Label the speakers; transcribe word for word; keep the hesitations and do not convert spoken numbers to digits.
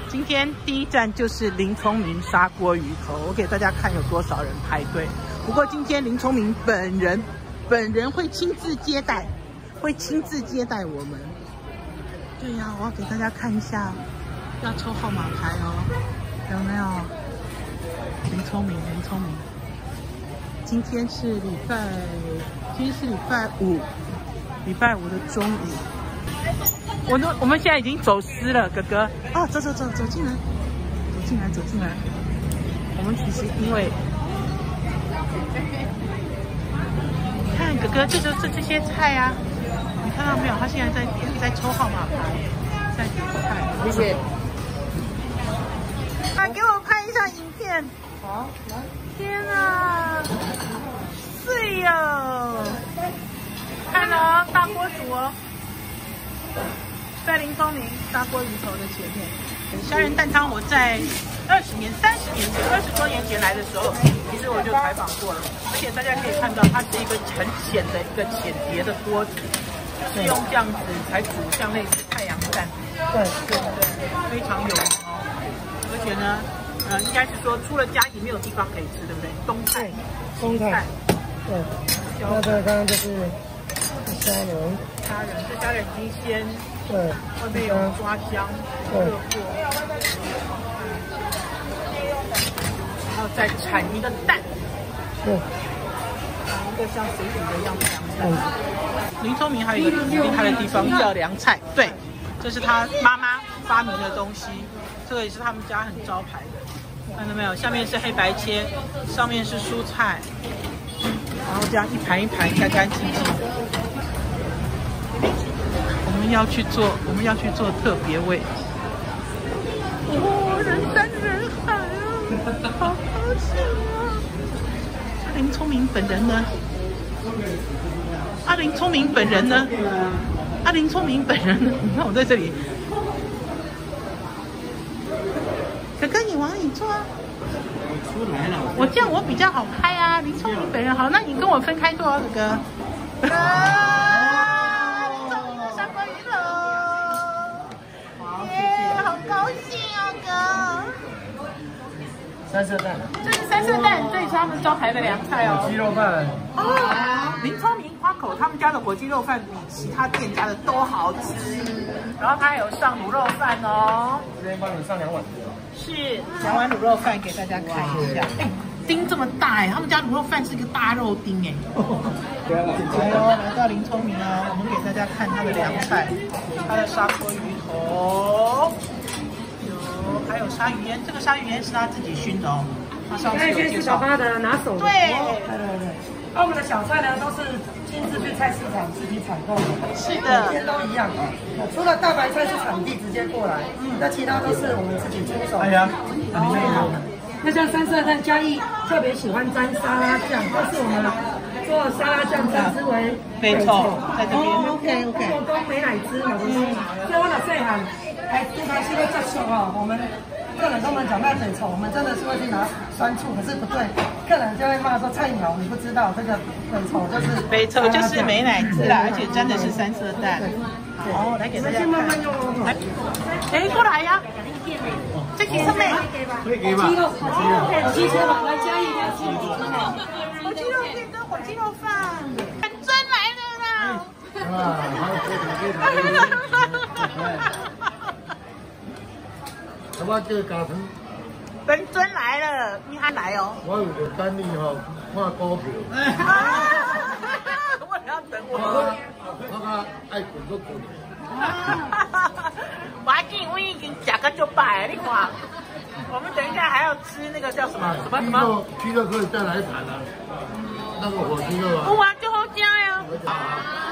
Speaker 1: 今天第一站就是林聪明砂锅鱼头，我给大家看有多少人排队。不过今天林聪明本人本人会亲自接待，会亲自接待我们。对呀、啊，我要给大家看一下，要抽号码牌哦，有没有？林聪明，林聪明。今天是礼拜，今天是礼拜五，礼拜五的中午。我都，我们现在已经走失了，哥哥。啊，走走走，走进来，走进来，走进来。我们其实因为，看哥哥，这就是这些菜啊，你看到没有？他现在在在抽号码牌，在点菜。谢谢。啊，给我拍一下影片。好，来。天啊，碎哟！看哦，大锅煮哦。在林聪明砂锅鱼头的前面，虾仁蛋汤我在二十年、三十年前、二十多年前来的时候，其实我就采访过了。而且大家可以看到，它是一个很浅的一个浅碟的锅子，是用这样子才煮像类似太阳蛋，对对对，非常有名哦。而且呢，呃，应该是说除了嘉义没有地方可以吃，对不对？东菜、
Speaker 2: 东菜，对。那这个刚刚就是虾仁，
Speaker 1: 虾仁，这虾仁已经先。对，外面有抓香，热过，然后再铲一个蛋，对，铲一个像水煮的样子凉菜。林聪明还有一个厉害的地方叫凉菜，对，这是他妈妈发明的东西，这个也是他们家很招牌的。看到没有？下面是黑白切，上面是蔬菜，然后这样一盘一盘干干净净的。我们要去做，我们要去做特别味。哦，人山人海啊，好高兴啊！阿林聪明本人呢？阿林聪明本人呢？阿林聪明本人呢？你看我在这里。哥哥，你往里坐啊！
Speaker 2: 我出来了。
Speaker 1: 我这样我比较好拍啊。林聪明本人好，那你跟我分开坐啊，哥哥。啊
Speaker 2: 三色蛋，
Speaker 1: 这是三色蛋，这也是他们招牌的凉菜哦。
Speaker 2: 鸡肉饭
Speaker 1: 哦，林聪明花口他们家的火鸡肉饭比其他店家的都好吃，然后他还有上卤肉饭哦。
Speaker 2: 今天帮你上两碗。
Speaker 1: 是两碗卤肉饭给大家看一下。哎，丁这么大哎，他们家卤肉饭是一个大肉丁哎。来哦，来到林聪明啊，我们给大家看他的凉菜，他的砂锅鱼头。还有鲨鱼烟，这个鲨鱼烟是他自己熏的哦。他上次有介绍。
Speaker 2: 他的拿手。
Speaker 1: 对，
Speaker 2: 对对对。那我们的小菜呢，都是亲自去菜市场自己采购的。
Speaker 1: 是的，
Speaker 2: 每天都一样。除了大白菜是产地直接过来，嗯，那其他都是我们自己亲手。哎呀，很厉害。那像三色蛋，嘉义特别喜欢沾沙拉酱，但是我们做沙拉酱称之为
Speaker 1: 北丑，在这边。OK OK。
Speaker 2: 做工美乃滋嘛，就是所以我老细汉。还都开始在接受哦，我们客人跟我们讲卖北丑，我们真的是会去拿酸醋，可是不对，客人就会骂说菜鸟你不知道这个北丑就是
Speaker 1: 北丑就是美乃滋啦，而且沾的是三色蛋。哦，来给大家看。来，哎，过来呀！这几层妹。
Speaker 2: 可以给吧？鸡肉，鸡肉吧，来加一点鸡肉。
Speaker 1: 火鸡肉片跟火鸡肉饭，本尊来了啦！
Speaker 2: 啊，好，我这个家庭，
Speaker 1: 本尊来了，你还来哦？
Speaker 2: 我有个等你吼，看股票。
Speaker 1: 我要等我。
Speaker 2: 我我爱滚就滚。
Speaker 1: 我还见我已经吃个就饱，你看。我们等一下还要吃那个叫什么什么什么？
Speaker 2: 鸡肉可以再来一盘啊。那个火鸡肉啊。
Speaker 1: 有啊，就好吃呀。